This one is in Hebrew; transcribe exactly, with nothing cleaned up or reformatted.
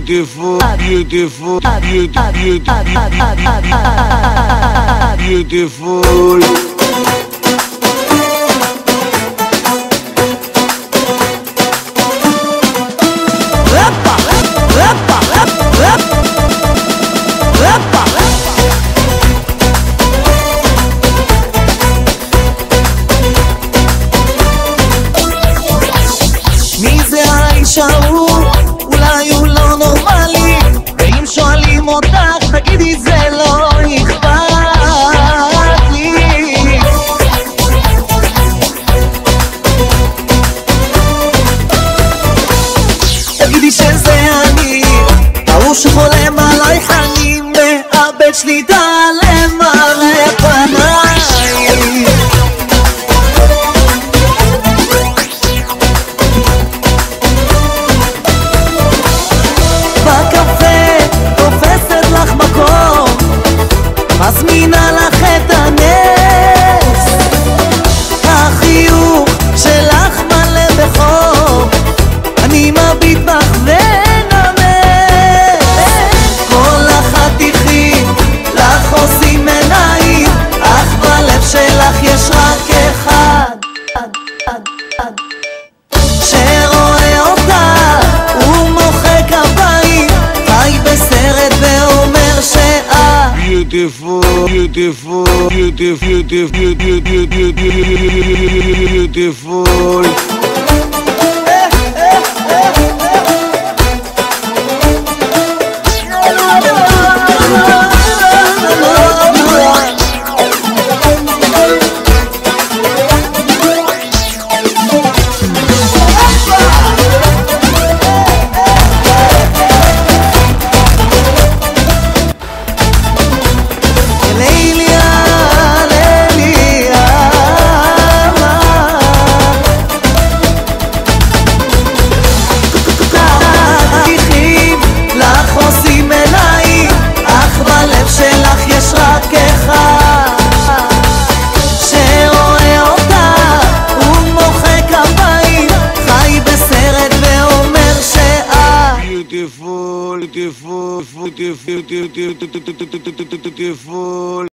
beautiful, beautiful, beautiful, beautiful. מי זה האיש ההוא? אולי הוא לא נורמלי, ואם שואלים אותך תגידי זה לא אכפת לי. תגידי שזה אני, ההוא שחולם עליי, אני מאבד שליטה למראה פניי. מזמינה לך את הנס, החיוך שלך מלא בחור, אני מביט בך ונמס. כל החתיכים לך עושים עיניים, אך בלב שלך יש רק אחד שרואה אותה, הוא מוחא כפיים, חי בסרט ואומר שאת Beautiful, beautiful, beautiful, beautiful, beautiful. Beautiful, beautiful, beautiful, beautiful, beautiful.